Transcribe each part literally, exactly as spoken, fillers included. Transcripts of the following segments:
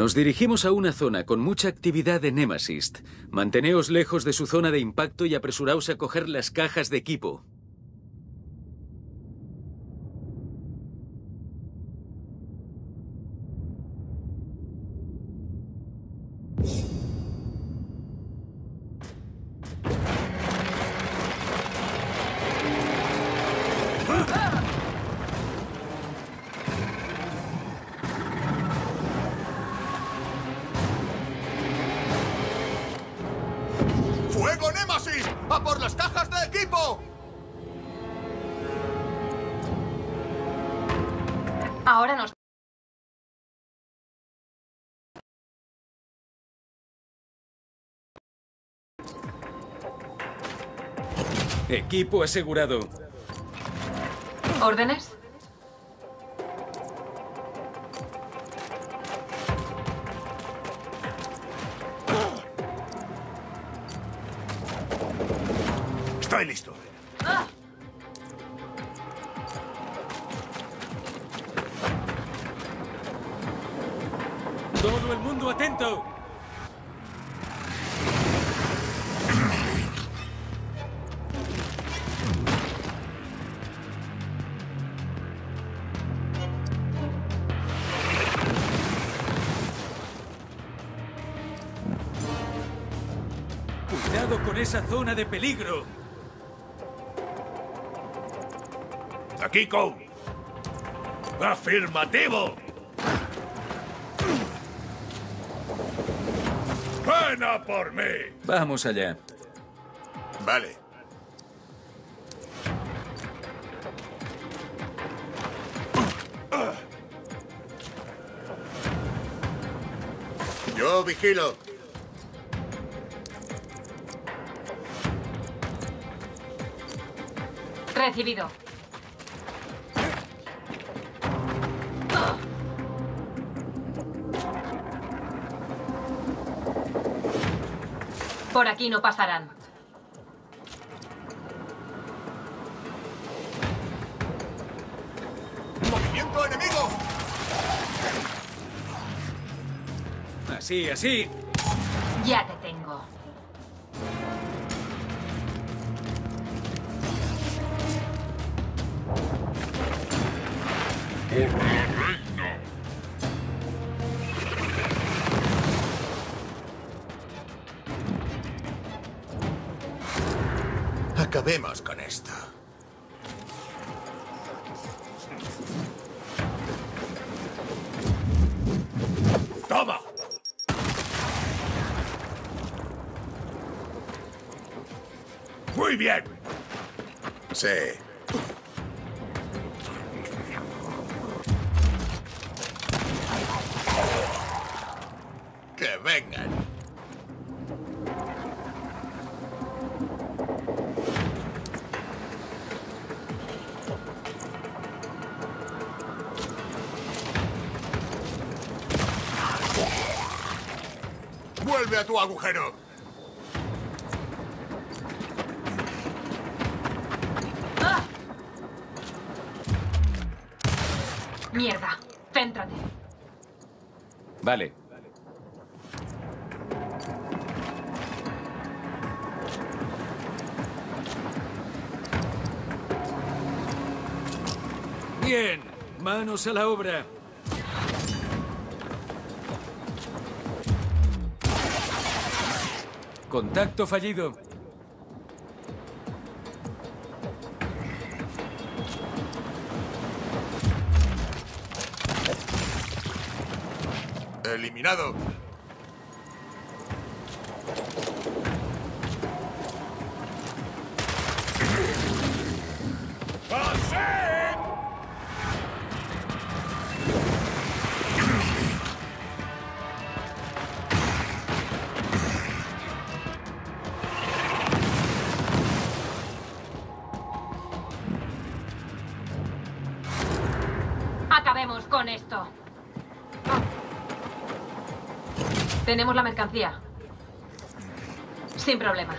Nos dirigimos a una zona con mucha actividad de Nemesis. Manteneos lejos de su zona de impacto y apresuraos a coger las cajas de equipo. ¡Fuego Nemesis! ¡A por las cajas de equipo! Ahora nos... Equipo asegurado. ¿Órdenes? Estoy listo. ¡Ah! ¡Todo el mundo atento! ¡Cuidado con esa zona de peligro! Aquí, Cole. ¡Afirmativo! ¡Ven a por mí! Vamos allá. Vale. Yo vigilo. Recibido. Por aquí no pasarán. ¡Movimiento enemigo! Así, así. Ya te tengo. Acabemos con esto. ¡Toma! Muy bien. Sí. Que vengan. ¡Vuelve a tu agujero! ¡Ah! Mierda. Céntrate. Vale. Bien. Manos a la obra. Contacto fallido. Eliminado. ¡Pase! Acabemos con esto. Tenemos la mercancía. Sin problema.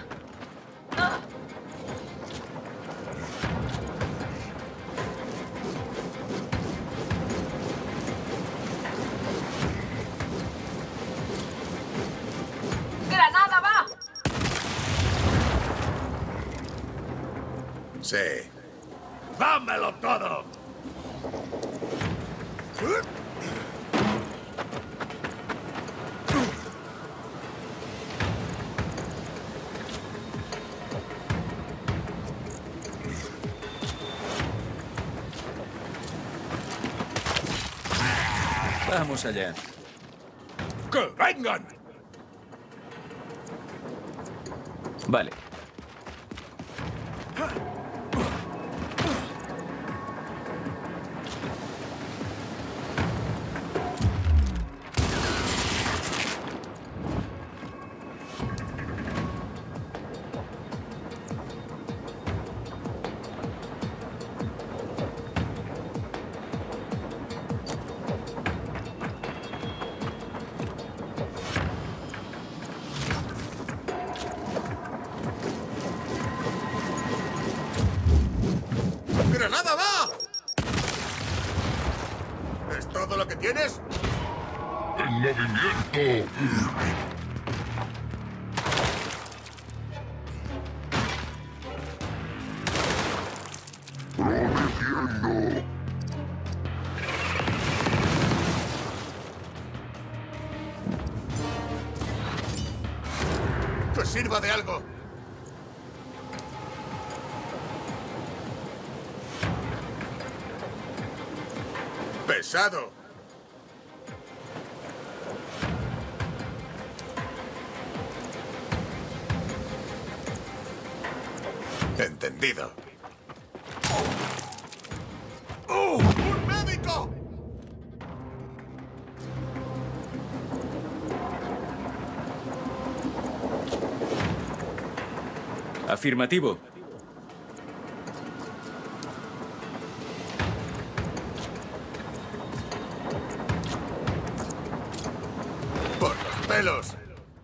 Sí. ¡Dámelo todo! Vamos allá. ¡Que vengan! Vale. ¡Granada, va! ¿Es todo lo que tienes? ¡En movimiento! ¡Protegiendo! ¡Que sirva de algo! ¡Pesado! Entendido. ¡Oh! ¡Un médico! Afirmativo. ¡Por los pelos!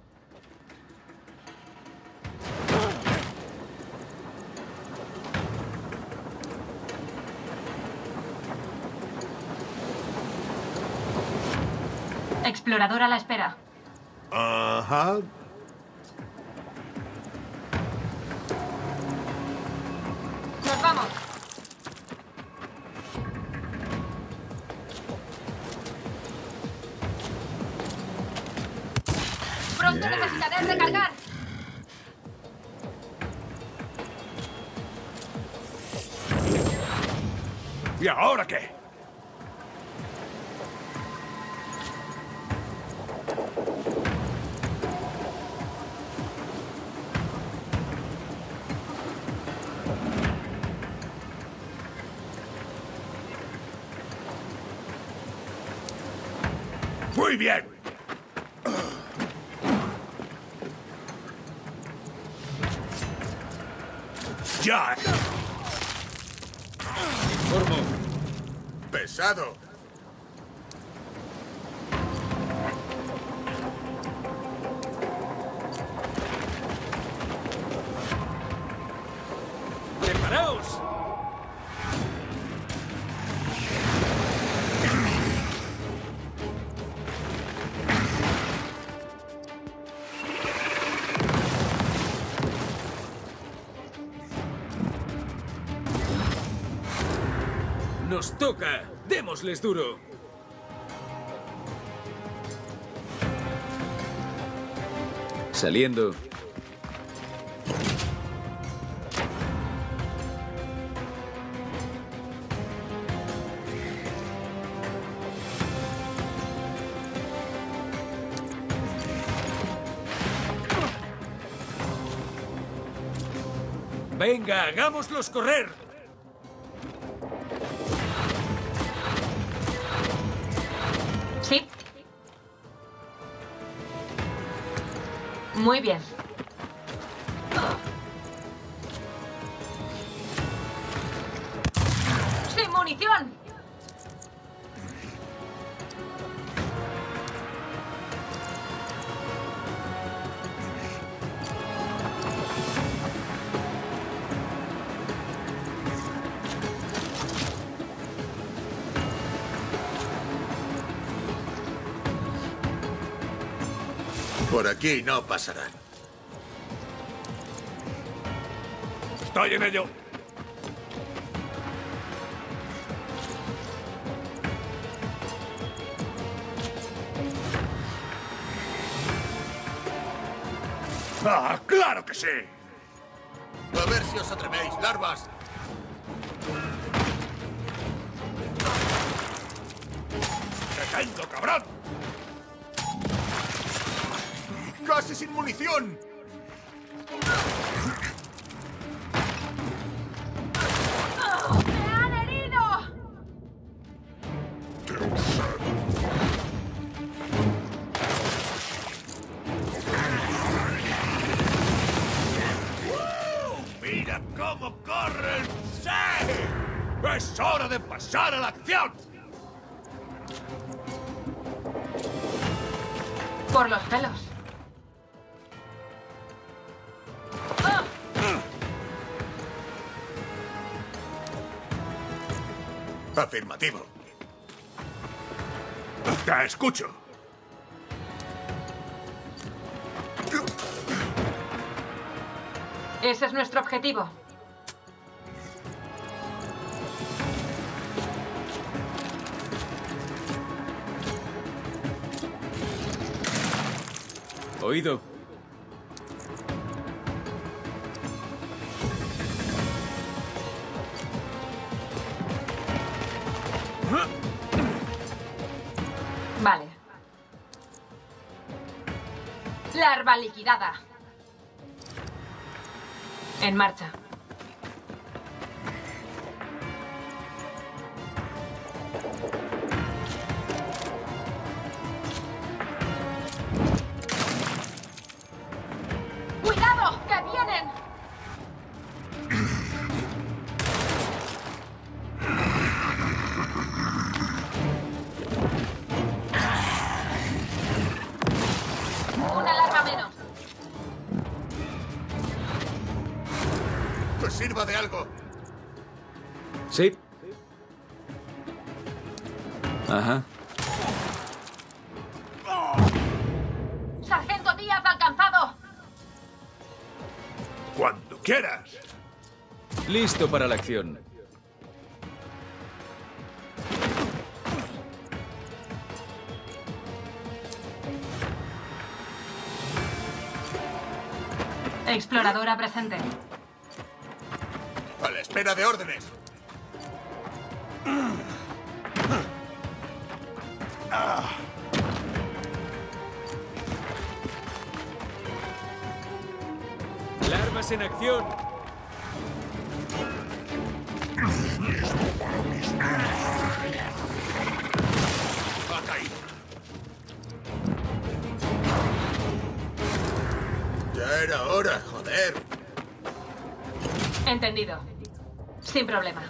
Explorador a la espera. Ajá. ¡Nos vamos! Pronto necesitaré recargar. ¿Y ahora qué? Muy bien. Ya. Informo. ¡Pesado! ¡Preparaos! ¡Nos toca! ¡Démosles duro! Saliendo. ¡Venga, hagámoslos correr! ¿Sí? Muy bien. ¡Sin munición! Por aquí no pasarán. Estoy en ello. ¡Ah, claro que sí! A ver si os atrevéis, larvas. ¡Te tengo, cabrón! ¡Casi sin munición! ¡Me han herido! Te observo. ¡Mira cómo corre el ¡sí! ¡Es hora de pasar a la acción! Por los pelos. ¡Ah! Afirmativo. Te escucho. Ese es nuestro objetivo. Oído. Vale. Larva liquidada. En marcha. ¡Cuidado! ¡Que vienen! Una larva menos. ¡Que sirva de algo! Sí. Ajá. ¡Sargento Díaz alcanzado! Cuando quieras. Listo para la acción. Exploradora presente. A la espera de órdenes. Larvas en acción. Ha caído. Ya era hora, joder. Entendido. Sin problema.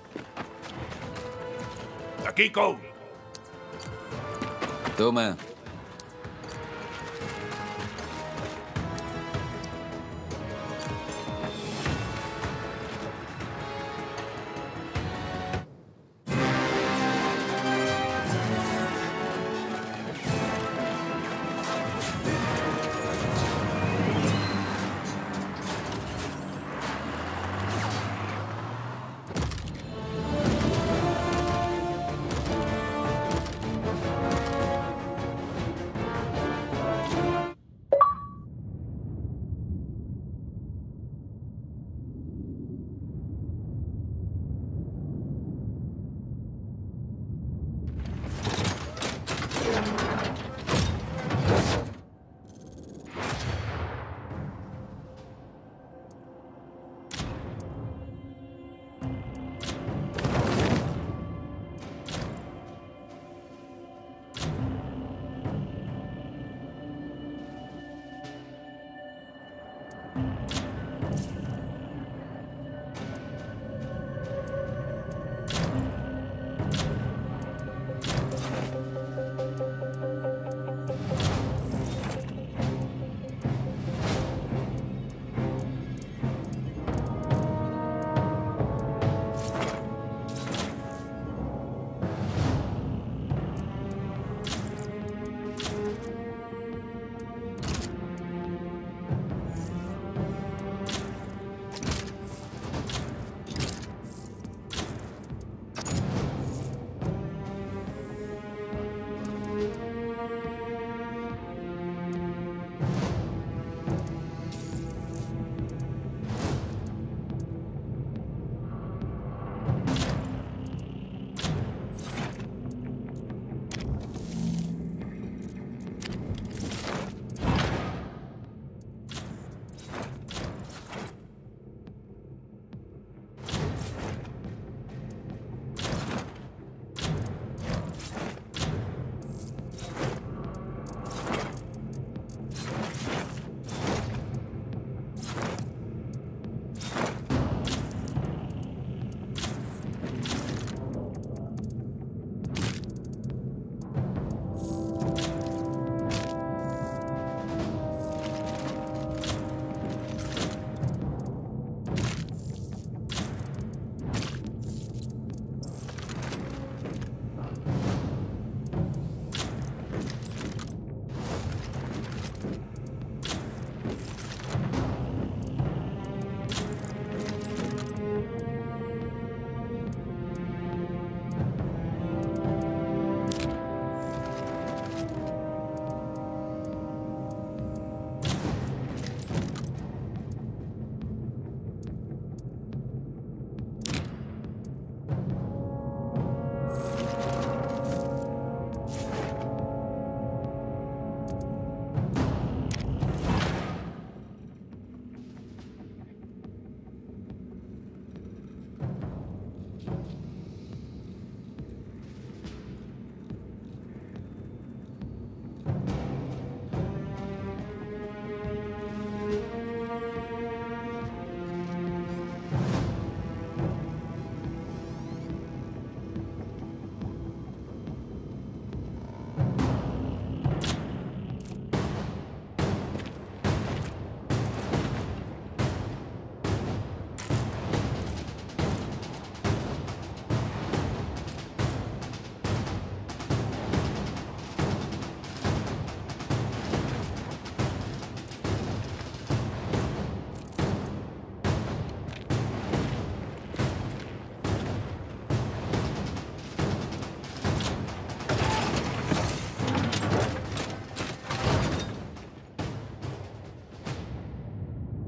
Aquí, Cole. Toma.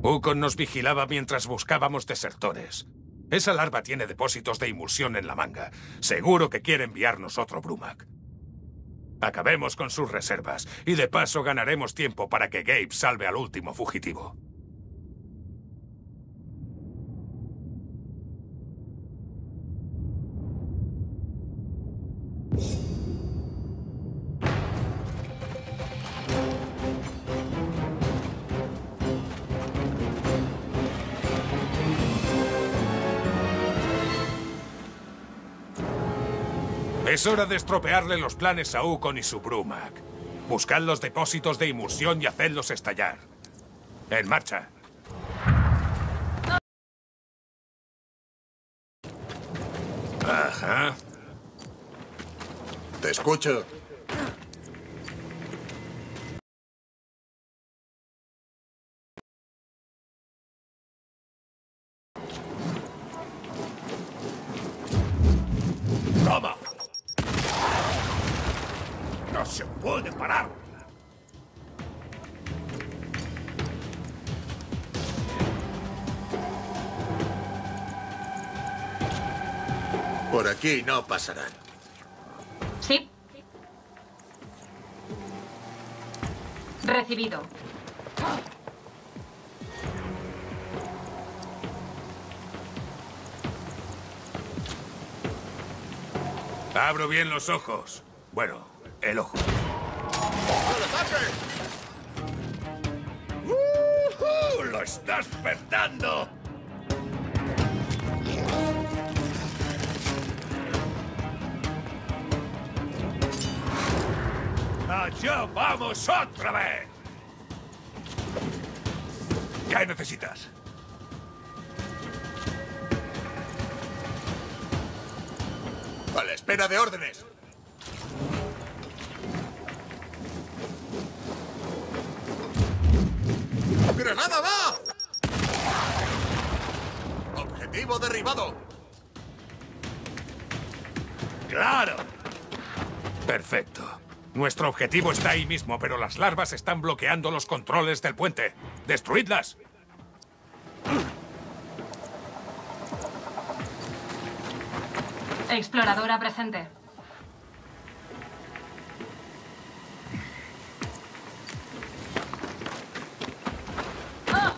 Ukon nos vigilaba mientras buscábamos desertores. Esa larva tiene depósitos de emulsión en la manga. Seguro que quiere enviarnos otro Brumak. Acabemos con sus reservas, y de paso ganaremos tiempo para que Gabe salve al último fugitivo. Es hora de estropearle los planes a Ukon y su Brumak. Buscad los depósitos de emulsión y hacedlos estallar. ¡En marcha! Ajá. Te escucho. ¡Toma! ¡No se puede parar! Por aquí no pasarán. Sí. Recibido. Abro bien los ojos. Bueno, el ojo. ¡Al ataque! ¡Uh! ¡Lo estás petando! ¡Allá vamos otra vez! ¿Qué necesitas? A la espera de órdenes. ¡Granada va! Objetivo derribado. ¡Claro! Perfecto. Nuestro objetivo está ahí mismo, pero las larvas están bloqueando los controles del puente. ¡Destruidlas! Exploradora presente. ¡Ah!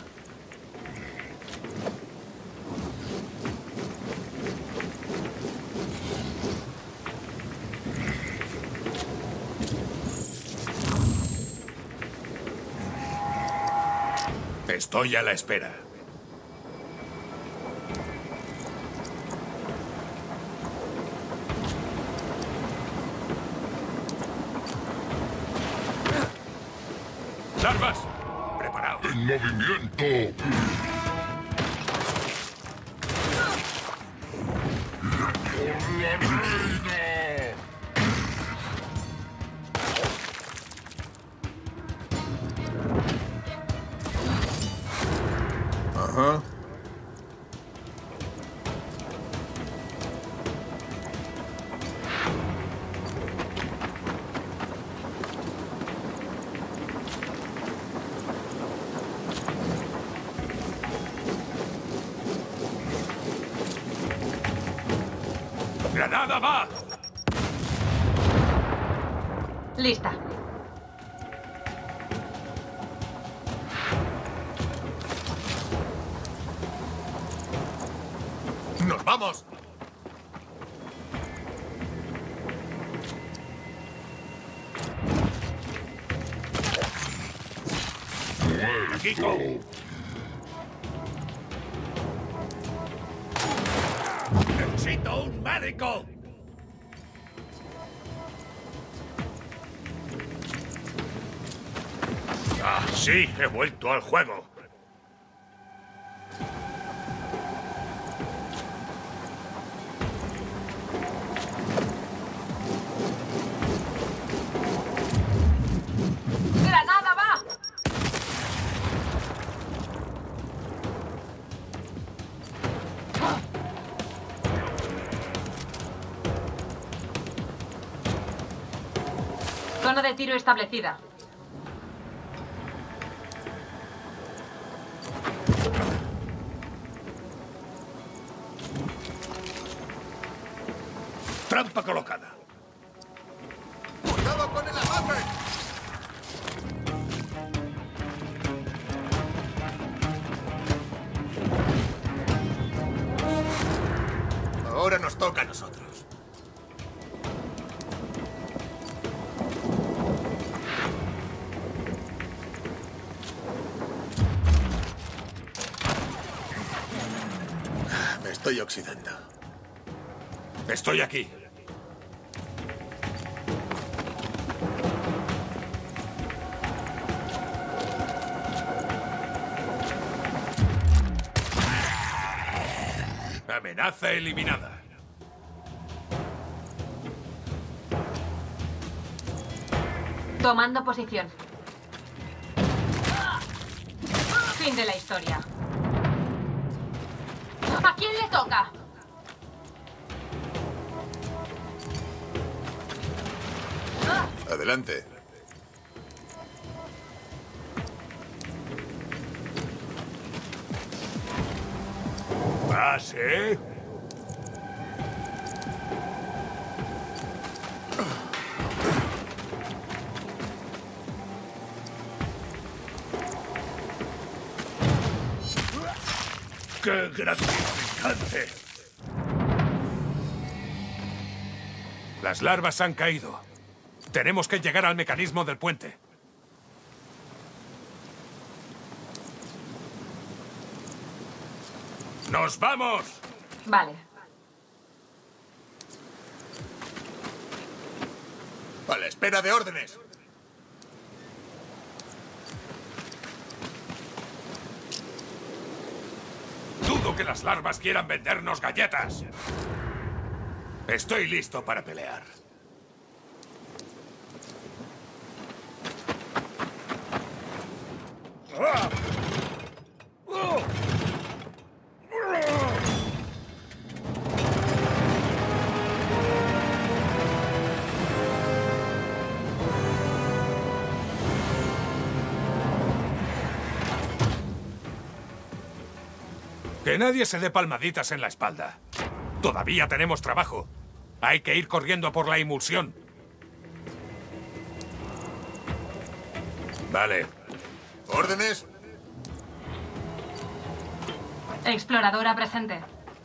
Estoy a la espera. ¡Larvas! ¡Preparaos! ¡En movimiento! ¡Por la reina! Ajá. ¡Granada va! Lista. ¡Nos vamos! ¡Kiko! ¡Necesito un médico! ¡Ah, sí! ¡He vuelto al juego! ¡Granada va! Zona de tiro establecida. Trampa colocada. ¡Cuidado con el ataque! Ahora nos toca a nosotros. Me estoy oxidando. Estoy aquí. Amenaza eliminada. Tomando posición. Fin de la historia. ¿A quién le toca? Adelante. ¿Pase? ¡Qué gratificante! Las larvas han caído. Tenemos que llegar al mecanismo del puente. ¡Nos vamos! Vale. A la espera de órdenes. Dudo que las larvas quieran vendernos galletas. Estoy listo para pelear. Que nadie se dé palmaditas en la espalda. Todavía tenemos trabajo. Hay que ir corriendo por la emulsión. Vale. ¿Órdenes? Exploradora presente.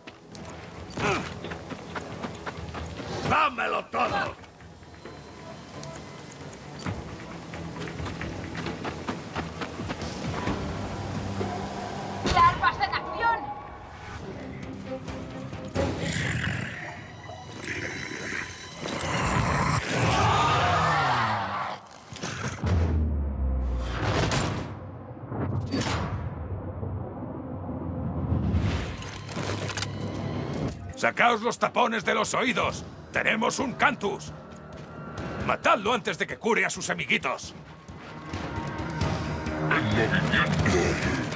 ¡Dámelo todo! ¡Larvas en acción! ¡Sacaos los tapones de los oídos! ¡Tenemos un Cantus! ¡Matadlo antes de que cure a sus amiguitos! En movimiento.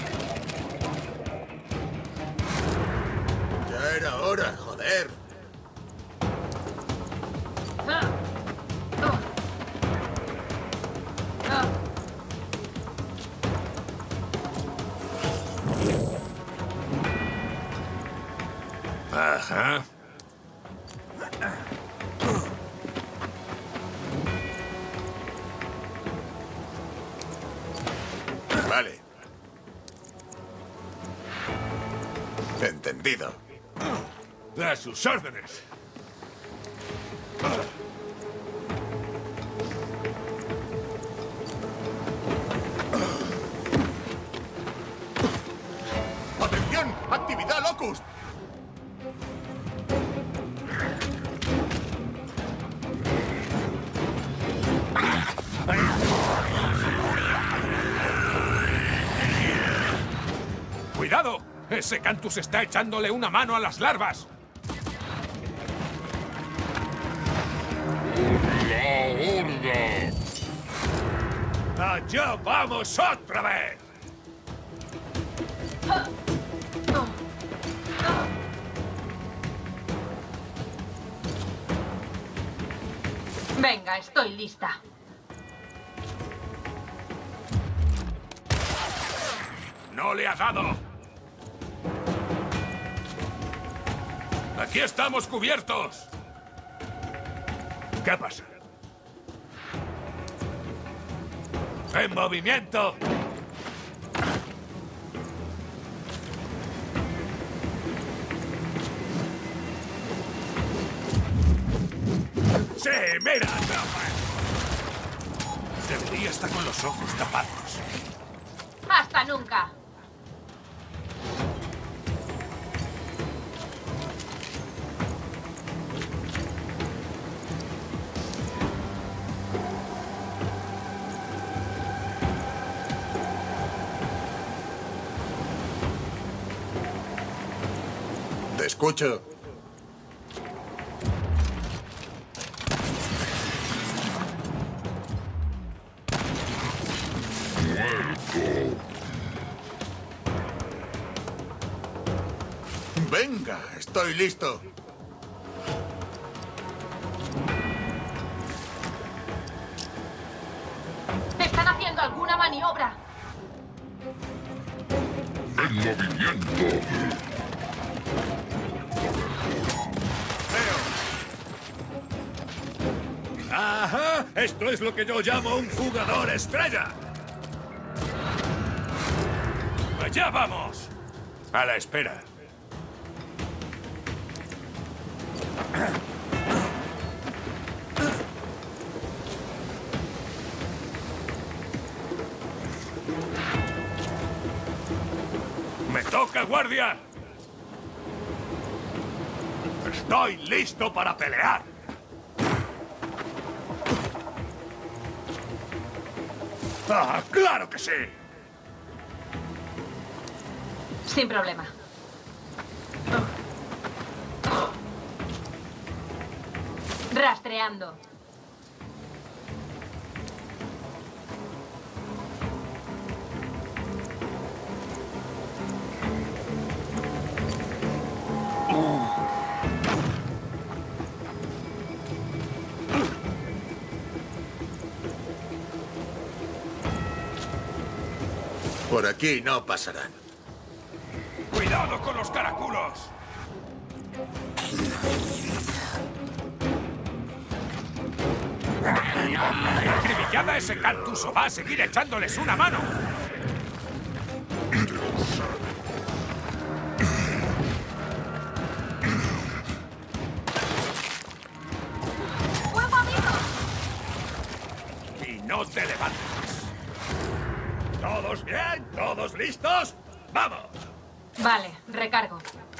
Ya era hora, joder. Ah. Oh. Ah. Ajá. Vale. Entendido. A sus órdenes. ¡Atención! ¡Actividad Locust! ¡Cuidado! Ese Cantus está echándole una mano a las larvas. La horda. ¡Allá vamos otra vez! Ah. Oh. Ah. Venga, estoy lista. ¡No le ha dado! ¡Aquí estamos cubiertos! ¿Qué pasa? ¡En movimiento! ¡Sí, mira! Debería estar con los ojos tapados. ¡Hasta nunca! Te escucho. Venga, estoy listo. ¿Están haciendo alguna maniobra? En movimiento. ¡Ajá! Esto es lo que yo llamo un jugador estrella. ¡Allá vamos! A la espera. ¡Me toca, guardia! ¡Estoy listo para pelear! ¡Ah, claro que sí! Sin problema. Rastreando. Por aquí no pasarán. ¡Cuidado con los caraculos! ¡Acribillada ese cantuso! ¡Va a seguir echándoles una mano! ¡Fuego, amigo! ¡Y no te levantes! ¿Todos bien? ¿Todos listos? ¡Vamos! Vale, recargo.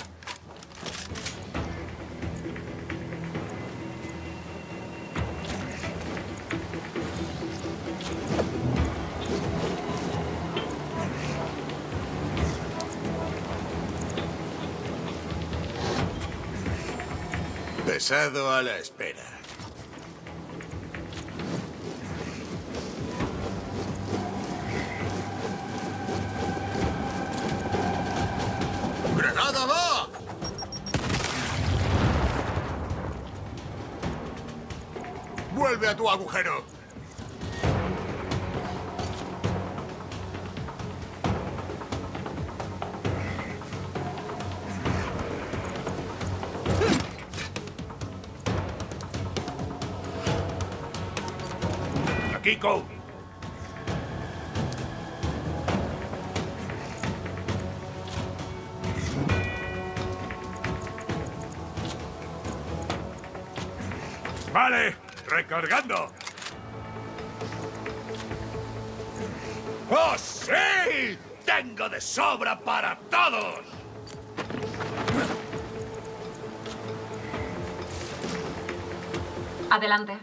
Pesado a la espera. ¡Granada va! ¡Vuelve a tu agujero! ¡Kiko! Vale, recargando. ¡Oh, sí! ¡Tengo de sobra para todos! Adelante.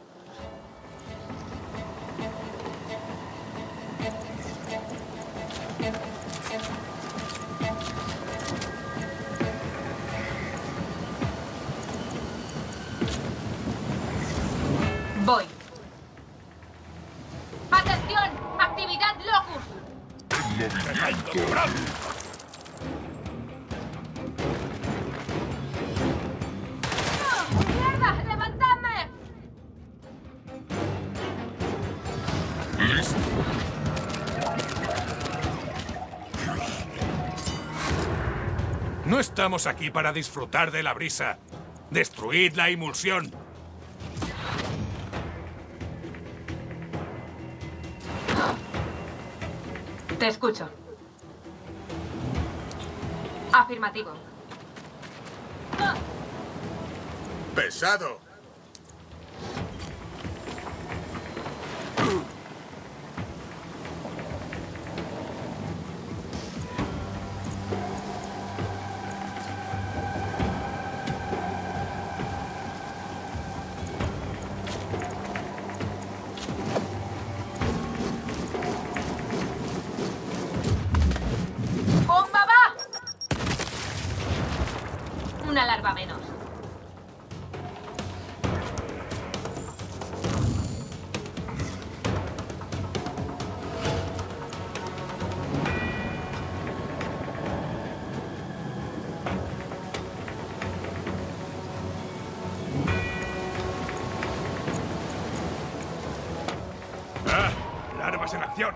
Voy. ¡Atención! ¡Actividad Locus! En movimiento. ¡No! ¡Mierda! ¡Levantadme! Listo. No estamos aquí para disfrutar de la brisa. Destruid la emulsión. Te escucho. Afirmativo. Ah, Pesado. ¡Bomba va! Una larva menos. ¡Ah! ¡Larvas en acción!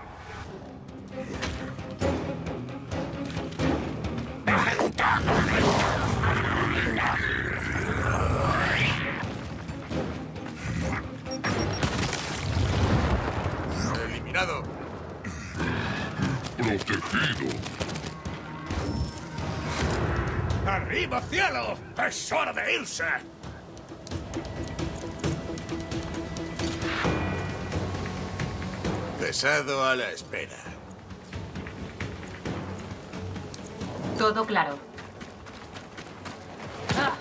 Eliminado. Protegido. ¡Arriba, cielo! ¡Es hora de irse! Pesado a la espera. Todo claro. Ah,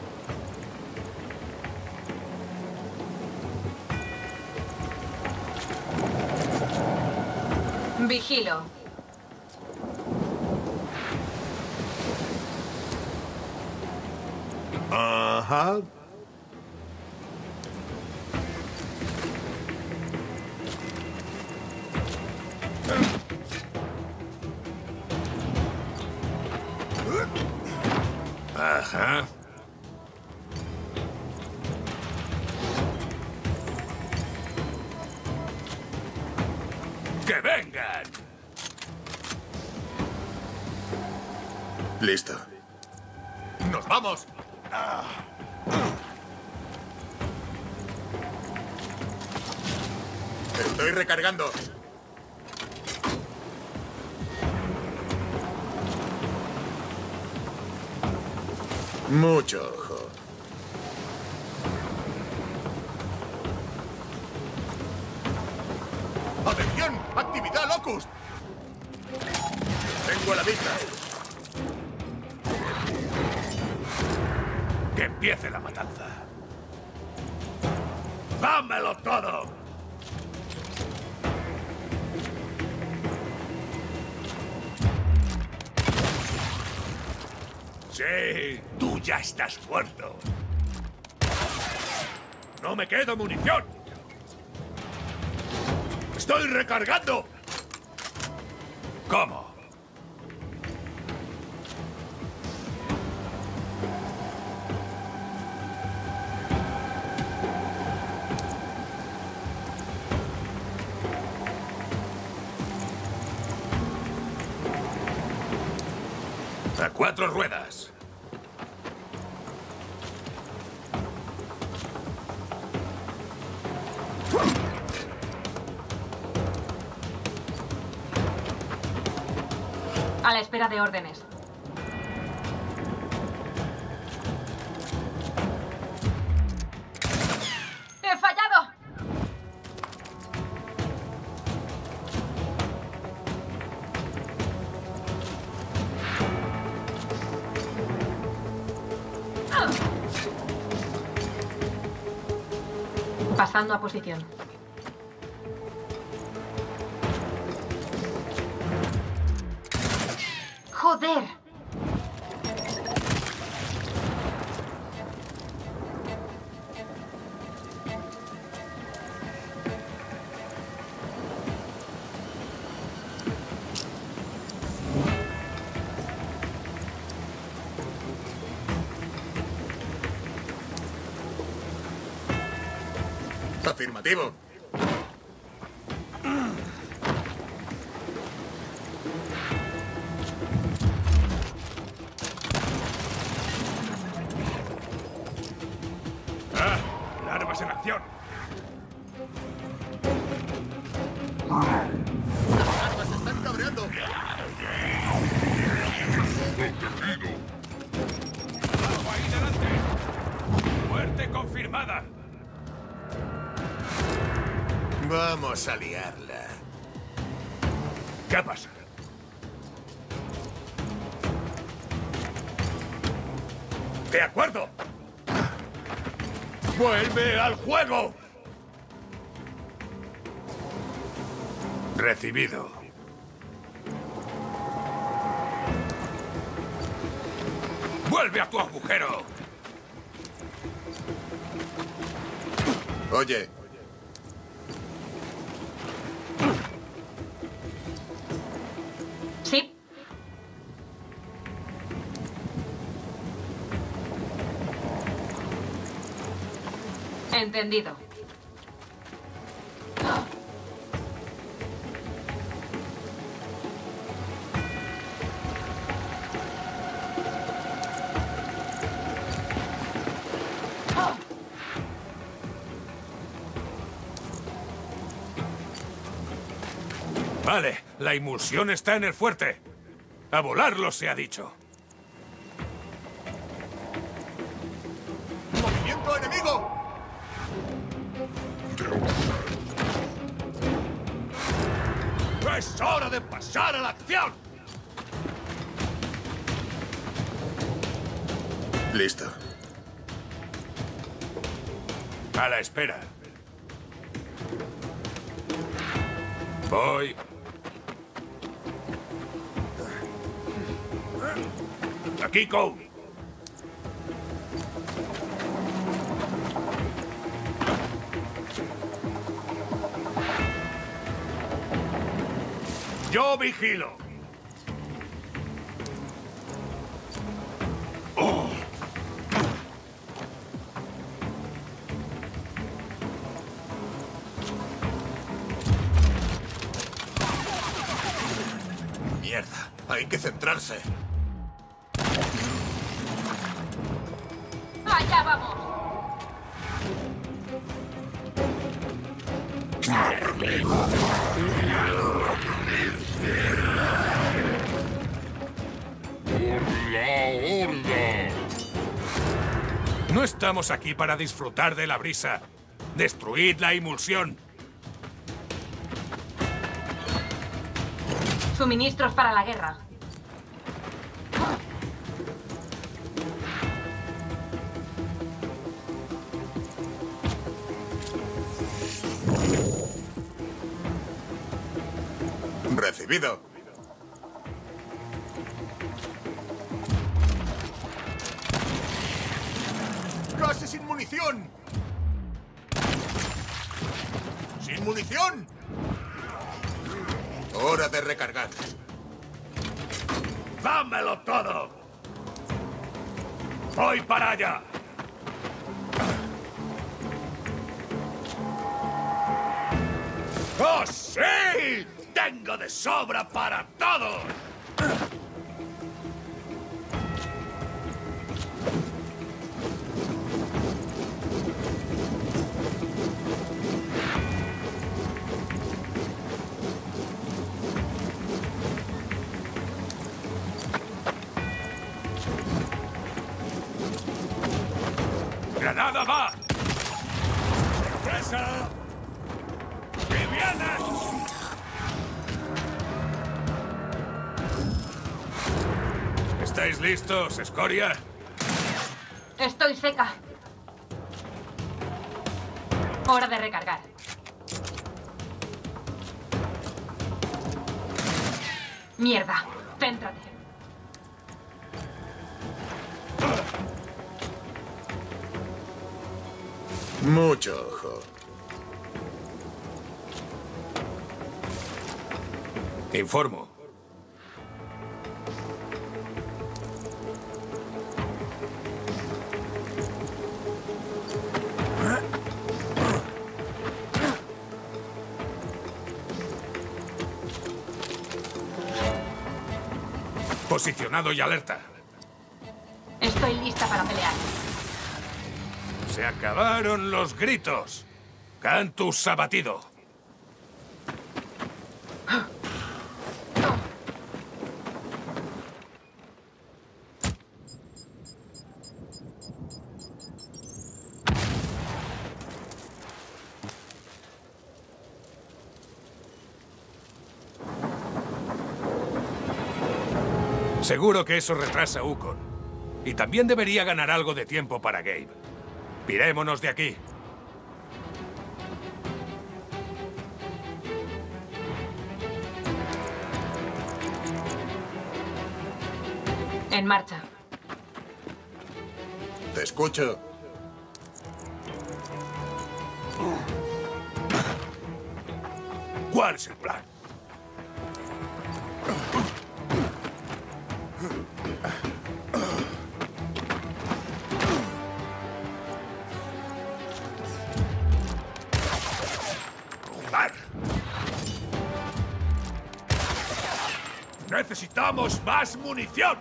vigilo. Ajá. Ajá. ¡Que vengan! Listo. ¡Nos vamos! Estoy recargando. Mucho ojo. ¡Atención! ¡Actividad Locust! Tengo a la vista. ¡Que empiece la matanza! ¡Dámelo todo! Sí, tú ya estás muerto. ¡No me queda munición! ¡Estoy recargando! ¿Cómo? A cuatro ruedas. A la espera de órdenes. ¡He fallado! ¡Ah! Pasando a posición. ¡Joder! Afirmativo. ¡Ah! ¡Larvas en acción! Las armas se están cabreando. espada! Vamos a liarla. ¿Qué pasa? ¡De acuerdo! ¡Vuelve al juego! Recibido. ¡Vuelve a tu agujero! Oye. Sí. Entendido. Vale, la emulsión está en el fuerte. A volarlo se ha dicho. ¡Movimiento enemigo! ¡Es hora de pasar a la acción! Listo. A la espera. Voy. Aquí, Cole. Yo vigilo. Oh. Mierda, hay que centrarse. ¡Allá vamos! ¡Por la horda! No estamos aquí para disfrutar de la brisa. Destruid la emulsión. Suministros para la guerra. Recibido. ¡Casi sin munición! ¡Sin munición! Hora de recargar. ¡Dámelo todo! ¡Voy para allá! ¡Oh, sí! ¡Tengo de sobra para todos! ¡Granada va! ¡Sorpresa! ¡Viviana! ¿Estáis listos, escoria? Estoy seca. Hora de recargar. Mierda. Céntrate. Mucho ojo. Informo. Posicionado y alerta. Estoy lista para pelear. Se acabaron los gritos. Cantus abatido. Seguro que eso retrasa a Ukon. Y también debería ganar algo de tiempo para Gabe. Pirémonos de aquí. En marcha. Te escucho. ¿Cuál es el plan? ¡Necesitamos más munición!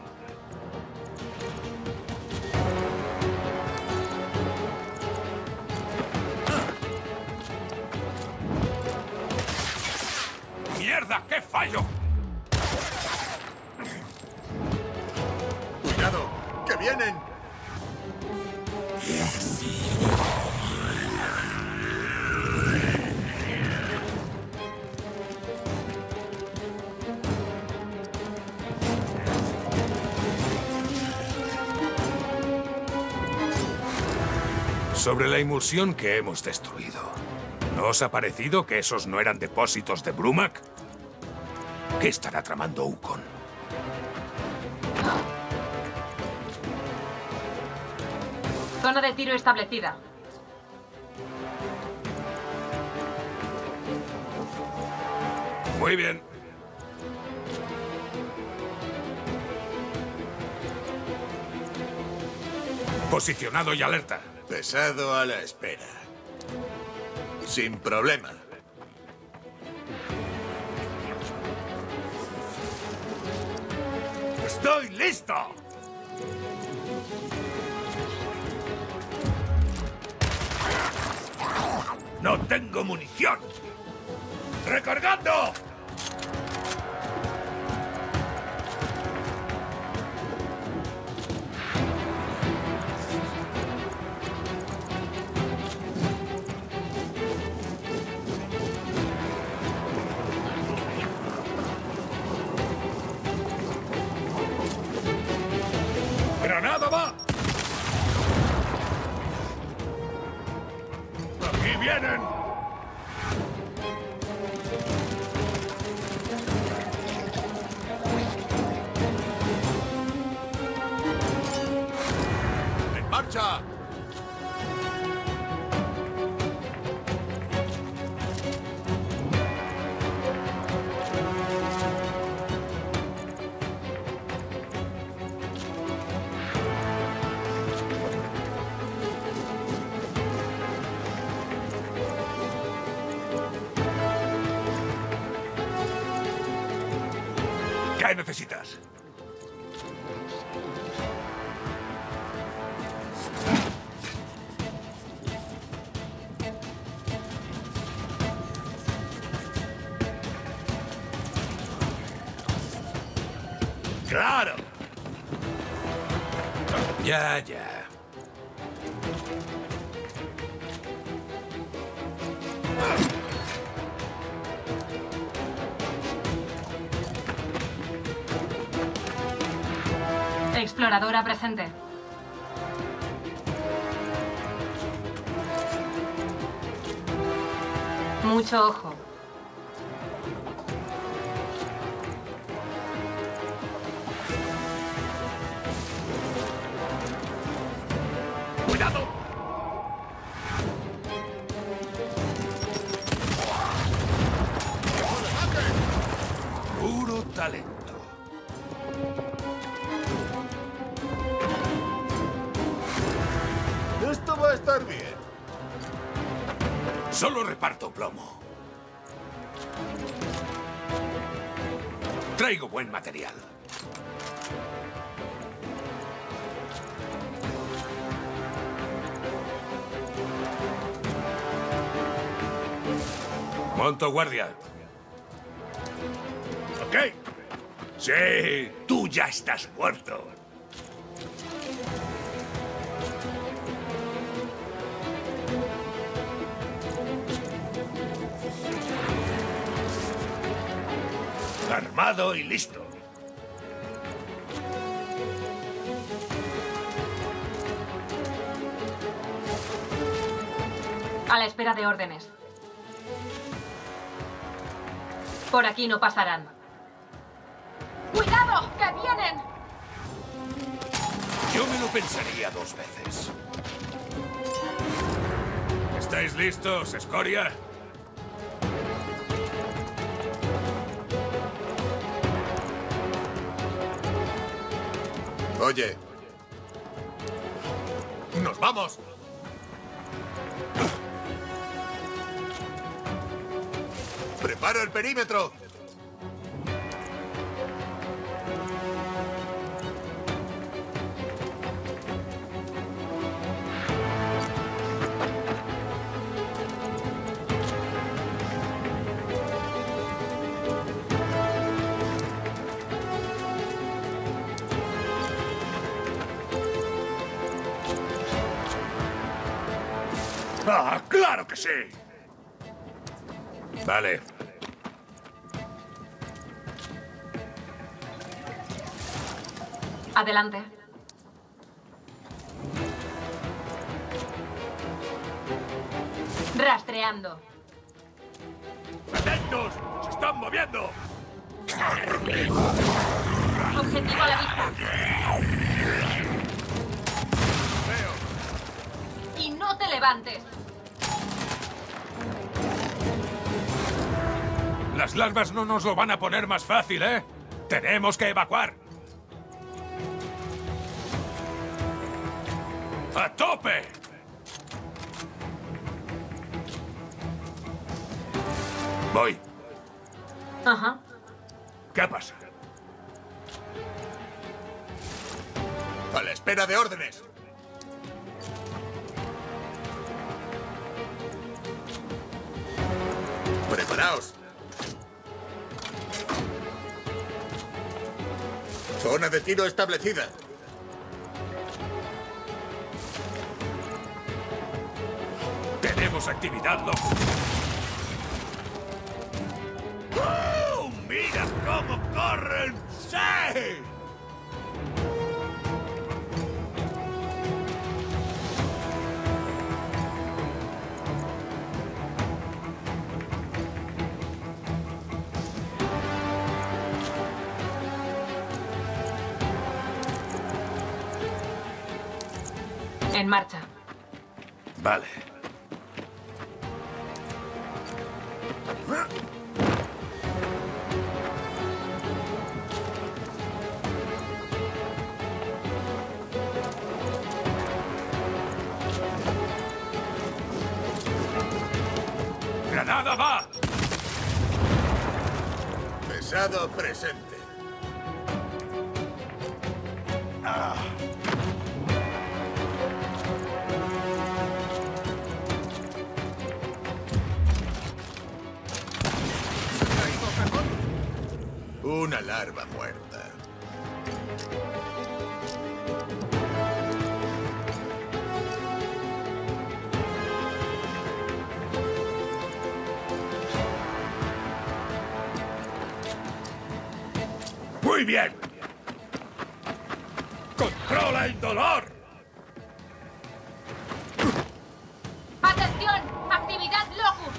¡Mierda! ¡Qué fallo! ¡Cuidado! ¡Que vienen! Sobre la emulsión que hemos destruido. ¿No os ha parecido que esos no eran depósitos de Brumak? ¿Qué estará tramando Ukon? Zona de tiro establecida. Muy bien. Posicionado y alerta. Pesado a la espera. Sin problema. ¡Estoy listo! ¡No tengo munición! ¡Recargando! ¡Granada va! ¡Aquí vienen! ¡En marcha! ¿Qué necesitas? ¡Claro! Ya, ya. Exploradora presente. Mucho ojo. ¡Cuidado! Puro talento. Esto va a estar bien. Solo reparto plomo. Traigo buen material. Monto guardia. ¿Ok? Sí, tú ya estás muerto. Armado y listo. A la espera de órdenes. Por aquí no pasarán. ¡Cuidado! ¡Que vienen! Yo me lo pensaría dos veces. ¿Estáis listos, escoria? Oye. ¡Nos vamos! ¡Prepara el perímetro! ¡Ah, claro que sí! Vale. Adelante. Rastreando. ¡Atentos! ¡Se están moviendo! Objetivo a la vista. Veo. Y no te levantes. Las larvas no nos lo van a poner más fácil, ¿eh? Tenemos que evacuar. ¡A tope! Voy. Ajá. ¿Qué pasa? A la espera de órdenes. Preparaos. Zona de tiro establecida. Tenemos actividad, loco. ¡Oh! ¡Mira cómo corren! ¡Sí! En marcha. Vale. ¡Granada va! Pesado presente. Ah. Una larva muerta. Muy bien. Controla el dolor. ¡Atención! ¡Actividad Locus!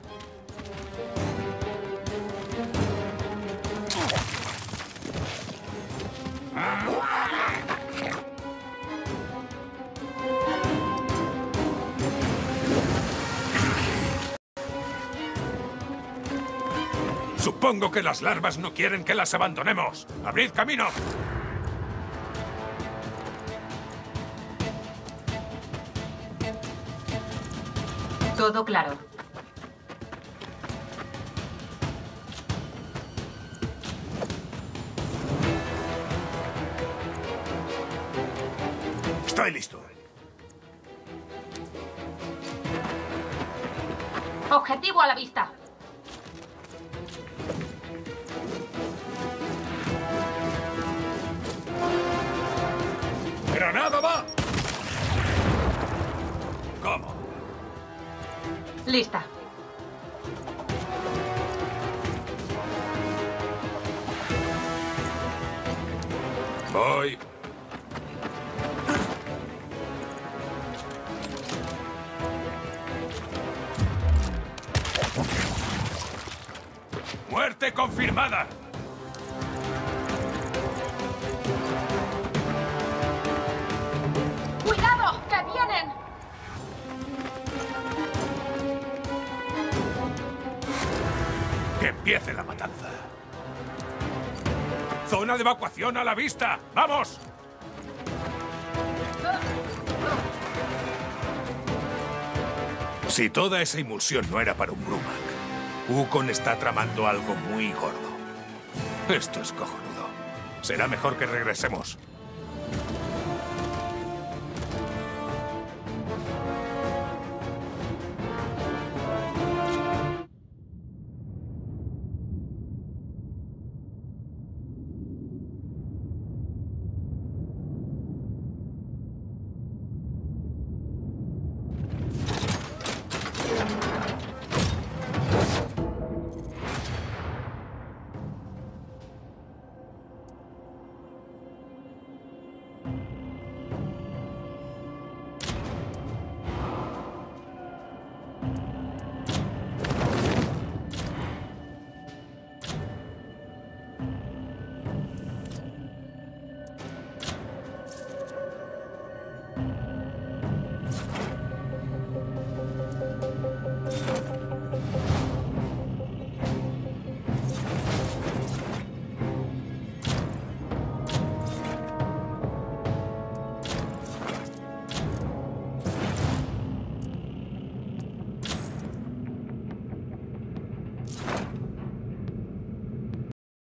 Supongo que las larvas no quieren que las abandonemos. ¡Abrid camino! Todo claro. Estoy listo. Objetivo a la vista. ¡Granada va! ¿Cómo? Lista. Voy. ¡Muerte confirmada! ¡Cuidado! ¡Que vienen! ¡Que empiece la matanza! ¡Zona de evacuación a la vista! ¡Vamos! Si toda esa emulsión no era para un Brumak, Wukong está tramando algo muy gordo. Esto es cojonudo. Será mejor que regresemos.